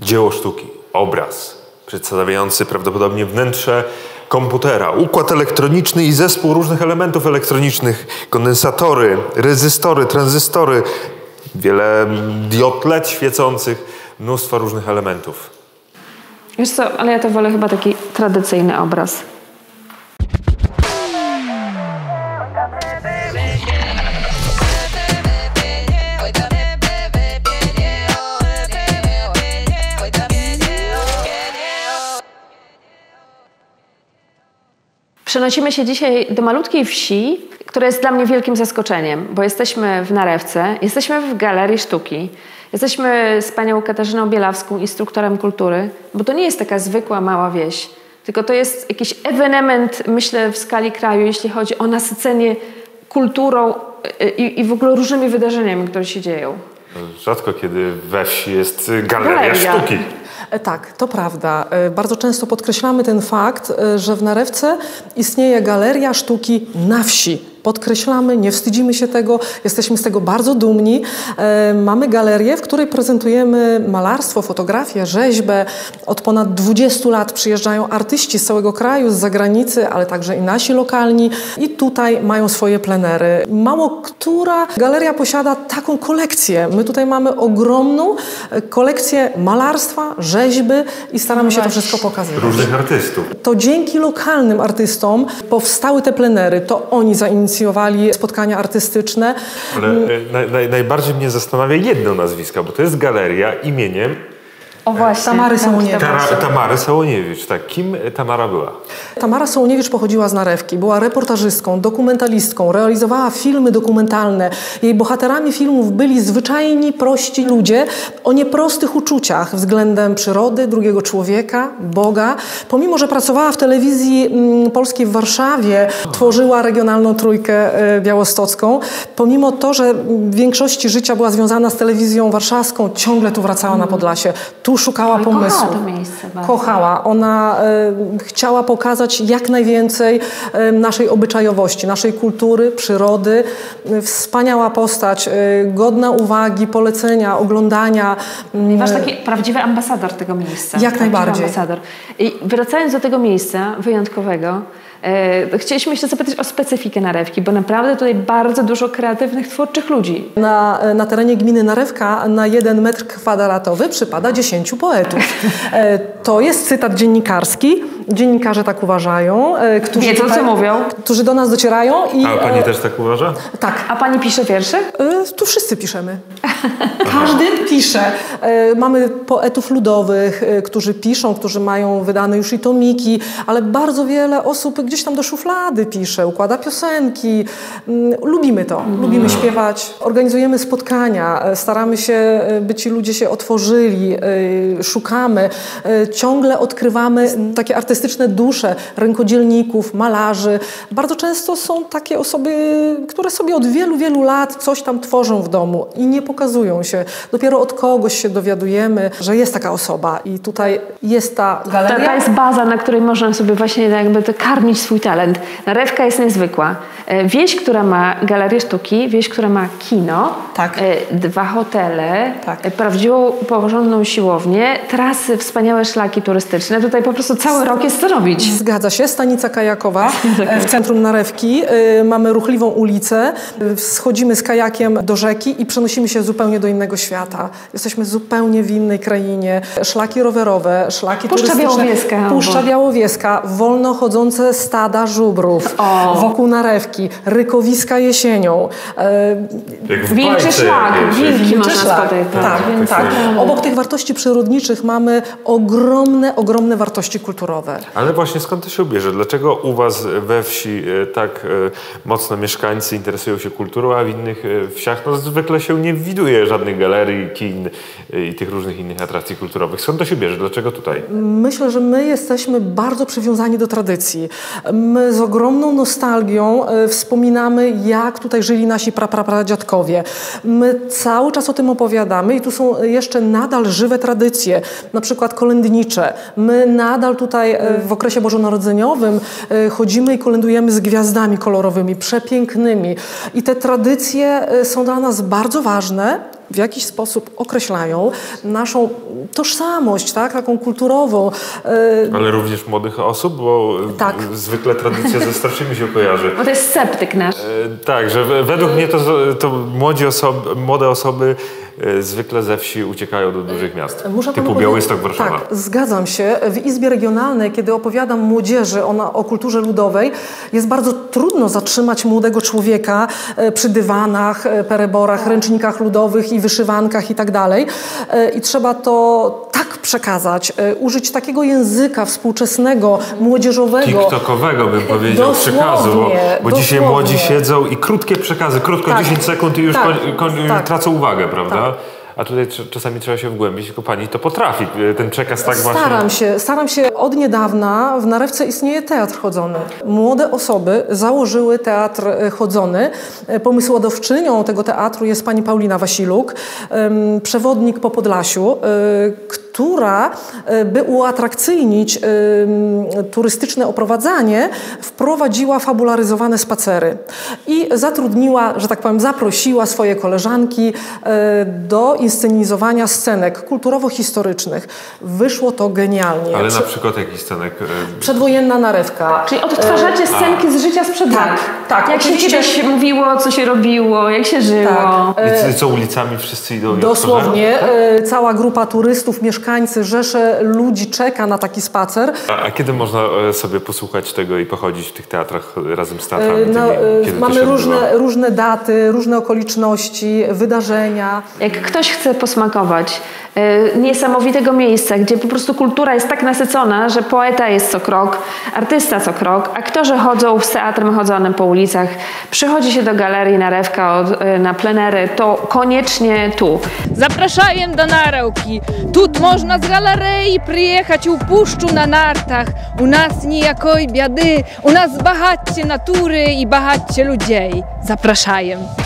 dzieło sztuki, obraz przedstawiający prawdopodobnie wnętrze komputera, układ elektroniczny i zespół różnych elementów elektronicznych, kondensatory, rezystory, tranzystory, wiele diod LED świecących, mnóstwo różnych elementów. Wiesz co, ale ja to wolę chyba taki tradycyjny obraz. Przenosimy się dzisiaj do malutkiej wsi, która jest dla mnie wielkim zaskoczeniem, bo jesteśmy w Narewce, jesteśmy w Galerii Sztuki, jesteśmy z panią Katarzyną Bielawską, instruktorem kultury, bo to nie jest taka zwykła mała wieś, tylko to jest jakiś ewenement, myślę, w skali kraju, jeśli chodzi o nasycenie kulturą i w ogóle różnymi wydarzeniami, które się dzieją. Rzadko kiedy we wsi jest galeria sztuki. Tak, to prawda. Bardzo często podkreślamy ten fakt, że w Narewce istnieje galeria sztuki na wsi. Podkreślamy, nie wstydzimy się tego, jesteśmy z tego bardzo dumni. Mamy galerię, w której prezentujemy malarstwo, fotografię, rzeźbę. Od ponad 20 lat przyjeżdżają artyści z całego kraju, z zagranicy, ale także i nasi lokalni i tutaj mają swoje plenery. Mało która galeria posiada taką kolekcję. My tutaj mamy ogromną kolekcję malarstwa, rzeźby i staramy się to wszystko pokazywać. Różnych artystów. To dzięki lokalnym artystom powstały te plenery. To oni zainicjowali spotkania artystyczne. Ale najbardziej mnie zastanawia jedno nazwisko, bo to jest galeria imieniem O właśnie. Tamary Sołoniewicz. Tamary Sołoniewicz. Tak, kim Tamara była? Tamara Sołoniewicz pochodziła z Narewki. Była reportażystką, dokumentalistką, realizowała filmy dokumentalne. Jej bohaterami filmów byli zwyczajni, prości ludzie o nieprostych uczuciach względem przyrody, drugiego człowieka, Boga. Pomimo, że pracowała w telewizji polskiej w Warszawie, tworzyła regionalną trójkę białostocką. Pomimo to, że w większości życia była związana z telewizją warszawską, ciągle tu wracała na Podlasie. Tu szukała pomysłu. Kochała to miejsce bardzo. Kochała. Ona chciała pokazać jak najwięcej naszej obyczajowości, naszej kultury, przyrody. Wspaniała postać, godna uwagi, polecenia, oglądania. Masz taki prawdziwy ambasador tego miejsca. Jak najbardziej. Ambasador. I wracając do tego miejsca wyjątkowego, chcieliśmy jeszcze zapytać o specyfikę Narewki, bo naprawdę tutaj bardzo dużo kreatywnych, twórczych ludzi. Na terenie gminy Narewka na 1 metr kwadratowy przypada 10 poetów. To jest cytat dziennikarski. Dziennikarze tak uważają. Którzy wiedzą, co mówią. Którzy do nas docierają. A pani też tak uważa? Tak. A pani pisze wiersze? Tu wszyscy piszemy. Każdy pisze. Mamy poetów ludowych, którzy piszą, którzy mają wydane już i tomiki, ale bardzo wiele osób gdzieś tam do szuflady pisze, układa piosenki. Lubimy to. Lubimy śpiewać. Organizujemy spotkania. Staramy się, by ci ludzie się otworzyli. Szukamy. Ciągle odkrywamy takie artystyczne dusze rękodzielników, malarzy. Bardzo często są takie osoby, które sobie od wielu, wielu lat coś tam tworzą w domu i nie pokazują się. Dopiero od kogoś się dowiadujemy, że jest taka osoba i tutaj jest ta galeria. To jest baza, na której można sobie właśnie jakby to karmić swój talent. Narewka jest niezwykła. Wieś, która ma galerię sztuki, wieś, która ma kino, Tak. 2 hotele, Tak. prawdziwą, porządną siłownię, trasy, wspaniałe szlaki turystyczne. Tutaj po prostu cały rok jest co robić. Zgadza się. Stanica kajakowa w centrum Narewki. Mamy ruchliwą ulicę. Schodzimy z kajakiem do rzeki i przenosimy się zupełnie do innego świata. Jesteśmy zupełnie w innej krainie. Szlaki rowerowe, szlaki Puszcza turystyczne. Białowieska. Puszcza Białowieska. Wolno chodzące stada żubrów wokół Narewki. Rykowiska jesienią. Jak w Wilczy bajce szlak, jakiejś. wilki można Szlak. spotykać. Tak, Więc tak. naprawdę. Obok tych wartości przyrodniczych mamy ogromne wartości kulturowe. Ale właśnie skąd to się bierze? Dlaczego u was we wsi tak mocno mieszkańcy interesują się kulturą, a w innych wsiach zwykle się nie widuje żadnych galerii, kin i tych różnych innych atrakcji kulturowych? Skąd to się bierze? Dlaczego tutaj? Myślę, że my jesteśmy bardzo przywiązani do tradycji. My z ogromną nostalgią wspominamy, jak tutaj żyli nasi pradziadkowie. My cały czas o tym opowiadamy i tu są jeszcze nadal żywe tradycje, na przykład kolędnicze. My nadal tutaj w okresie bożonarodzeniowym chodzimy i kolędujemy z gwiazdami kolorowymi, przepięknymi. I te tradycje są dla nas bardzo ważne w jakiś sposób określają naszą tożsamość, tak? Taką kulturową. Ale również młodych osób, bo tak. Zwykle tradycja ze starszymi się kojarzy. Bo to jest sceptyk nasz. Tak, że według mnie to młode osoby zwykle ze wsi uciekają do dużych miast, typu Białystok, Warszawa. Tak, zgadzam się. W Izbie Regionalnej, kiedy opowiadam młodzieży o kulturze ludowej, jest bardzo trudno zatrzymać młodego człowieka przy dywanach, pereborach, ręcznikach ludowych i wyszywankach i tak dalej. I trzeba to tak przekazać, użyć takiego języka współczesnego, młodzieżowego. TikTokowego bym powiedział, przekazu, bo dzisiaj młodzi siedzą i krótkie przekazy, krótko, tak. 10 sekund i już tracą uwagę, prawda? Tak. A tutaj czasami trzeba się wgłębić, tylko pani to potrafi, ten przekaz tak właśnie... Staram się. Od niedawna w Narewce istnieje teatr chodzony. Młode osoby założyły teatr chodzony. Pomysłodawczynią tego teatru jest pani Paulina Wasiluk, przewodnik po Podlasiu, która, by uatrakcyjnić turystyczne oprowadzanie, wprowadziła fabularyzowane spacery i zatrudniła, że tak powiem, zaprosiła swoje koleżanki do inscenizowania scenek kulturowo-historycznych. Wyszło to genialnie. Ale na przykład jakich scenek? Przedwojenna Narewka. Czyli odtwarzacie scenki z życia sprzed lat. Tak. Jak się kiedyś mówiło, co się robiło, jak się żyło. Tak. I co ulicami wszyscy idą? Dosłownie. Cała grupa turystów, mieszkańcy, rzesze ludzi czeka na taki spacer. A kiedy można sobie posłuchać tego i pochodzić w tych teatrach razem z teatrami? Mamy różne daty, różne okoliczności, wydarzenia. Jak ktoś chce posmakować niesamowitego miejsca, gdzie po prostu kultura jest tak nasycona, że poeta jest co krok, artysta co krok, aktorzy chodzą z teatrem chodzonym po ulicach, przychodzi się do Galerii Narewka na plenery, to koniecznie tu. Zapraszajem do Narewki. Tu można z galerii przyjechać u puszczu na nartach. U nas nijakoj biedy, u nas bahacie natury i bahacie ludzi. Zapraszajem.